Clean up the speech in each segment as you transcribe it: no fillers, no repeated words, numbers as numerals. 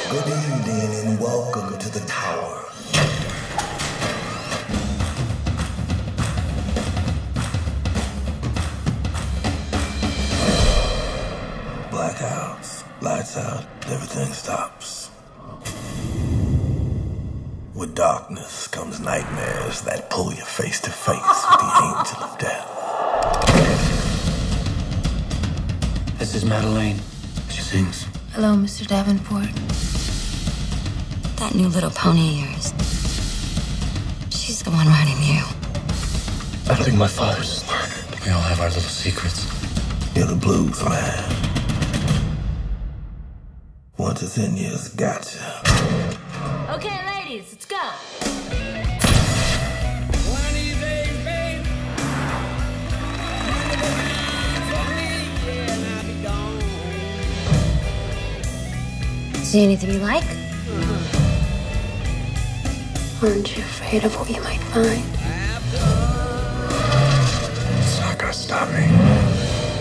Good evening and welcome to the tower. Blackouts, lights out, everything stops. With darkness comes nightmares that pull you face to face with the angel of death. This is Madeleine. She sings. Hello, Mr. Davenport. That new little pony of yours. She's the one running you. I think my father's smart. We all have our little secrets. You're the blues, man. Once it's in you, it's gotcha. Okay, ladies, let's go. See anything you like? Aren't you afraid of what you might find? It's not gonna stop me.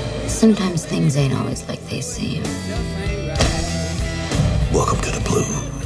Sometimes things ain't always like they seem. Welcome to the blues.